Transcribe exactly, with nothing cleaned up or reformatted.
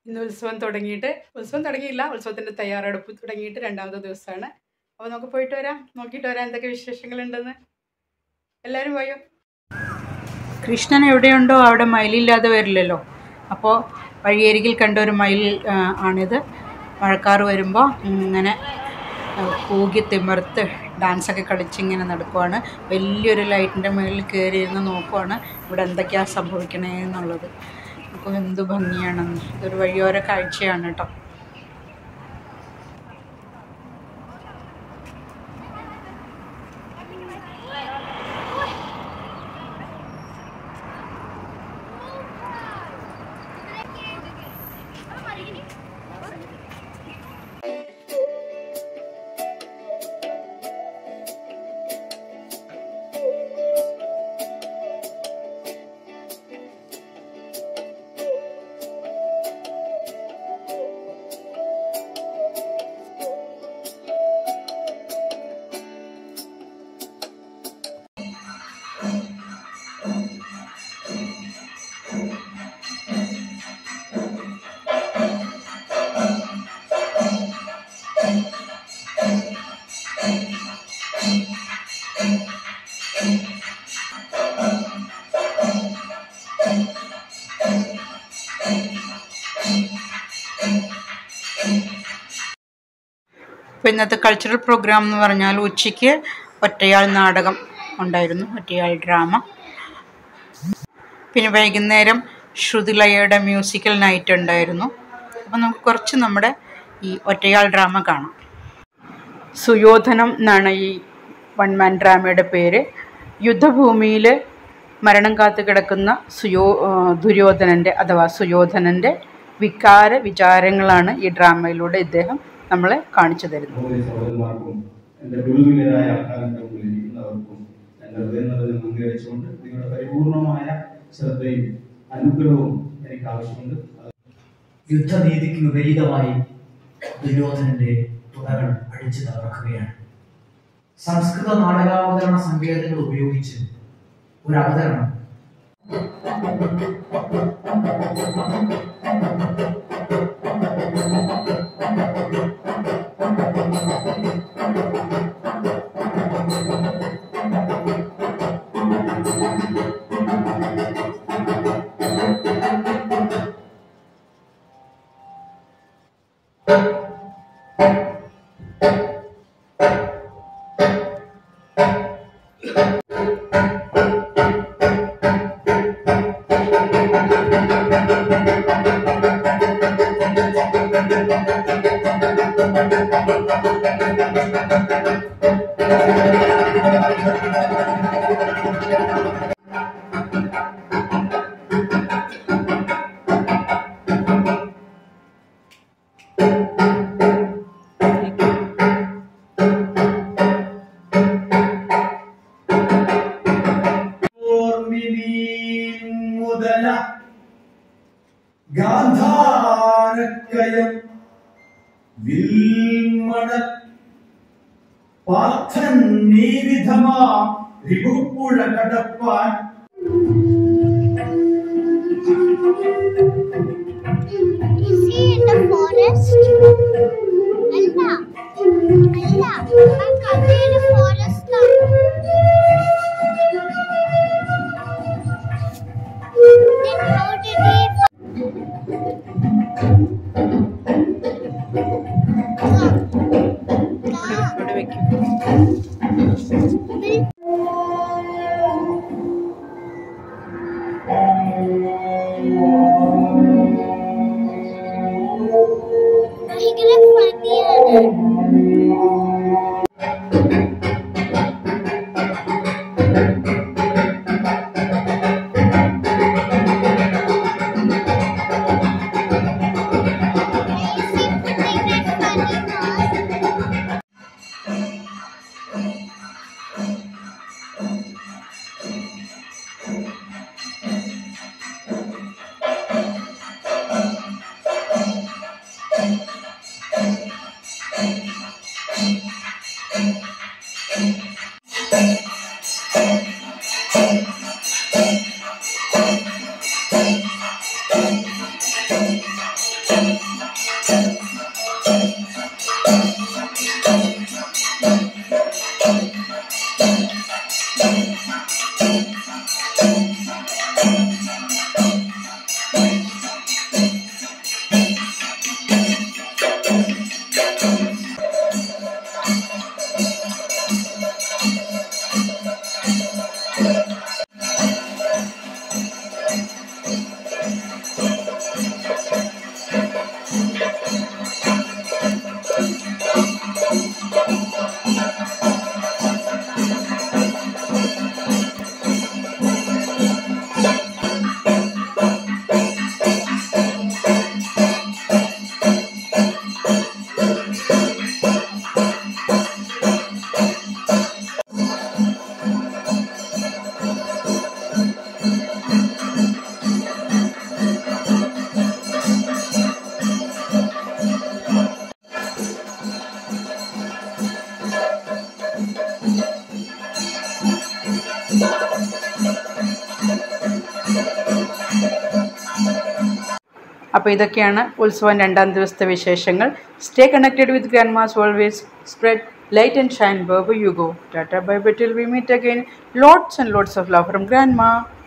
ഇന്ന് ഉത്സവം തുടങ്ങിയിട്ട് ഉത്സവം തുടങ്ങിയില്ല ഉത്സവത്തിൻ്റെ തയ്യാറെടുപ്പ് തുടങ്ങിയിട്ട് രണ്ടാമത്തെ ദിവസമാണ്. അപ്പോൾ നമുക്ക് പോയിട്ട് വരാം, നോക്കിയിട്ട് വരാം എന്തൊക്കെ വിശേഷങ്ങളുണ്ടെന്ന്. എല്ലാവരും പോയോ? കൃഷ്ണൻ എവിടെയുണ്ടോ അവിടെ മയിലില്ലാതെ വരില്ലല്ലോ. അപ്പോൾ വഴിയരികിൽ കണ്ട ഒരു മയിൽ ആണിത്. മഴക്കാറ് വരുമ്പോൾ ഇങ്ങനെ കൂകി തിമിർത്ത് ഡാൻസൊക്കെ കളിച്ചിങ്ങനെ നടക്കുവാണ്. വലിയൊരു ലൈറ്റിൻ്റെ മുകളിൽ കയറി ഇരുന്ന് നോക്കുവാണ് ഇവിടെ എന്തൊക്കെയാണ് സംഭവിക്കണേ എന്നുള്ളത്. നമുക്ക് എന്ത് ഭംഗിയാണെന്ന്. ഇതൊരു വഴിയോര കാഴ്ചയാണ് കേട്ടോ. അപ്പോൾ ഇന്നത്തെ കൾച്ചറൽ പ്രോഗ്രാം എന്ന് പറഞ്ഞാൽ ഉച്ചയ്ക്ക് ഒറ്റയാൾ നാടകം ഉണ്ടായിരുന്നു, ഒറ്റയാൾ ഡ്രാമ. പിന്നെ വൈകുന്നേരം ശ്രുതിലയയുടെ മ്യൂസിക്കൽ നൈറ്റ് ഉണ്ടായിരുന്നു. അപ്പോൾ നമുക്ക് കുറച്ച് നമ്മുടെ ഈ ഒറ്റയാൾ ഡ്രാമ കാണാം. സുയോധനം എന്നാണ് ഈ വൺ മാൻ ഡ്രാമയുടെ പേര്. യുദ്ധഭൂമിയിൽ മരണം കാത്തു കിടക്കുന്ന സുയോ ദുര്യോധനൻ്റെ അഥവാ സുയോധനൻ്റെ വികാര വിചാരങ്ങളാണ് ഈ ഡ്രാമയിലൂടെ ഇദ്ദേഹം നമ്മളെ കാണിച്ചു തരുന്നത്. യുദ്ധനീതിക്ക് വിപരീതമായി ദുര്യോധനന്റെ തുണകൾ അടിച്ചു തകർക്കുകയാണ്. സംസ്കൃത നാടകാവതരണ സങ്കേതങ്ങൾ ഉപയോഗിച്ച് ഒരു അവതരണം ഗാന്ധാരക്കയം വിൽമണ Parthan നീവിധമാ രിപുപ്പുഴ കടപ്പാൻ Is he in the forest? Alla. Alla. I'm coming in the forest now. Then how did he അപ്പോൾ ഇതൊക്കെയാണ് ഉത്സവം രണ്ടാം ദിവസത്തെ വിശേഷങ്ങൾ. Stay connected with grandma's always. Spread light and shine wherever you go. Tata bye bye till we meet again. Lots and lots of love from Grandma.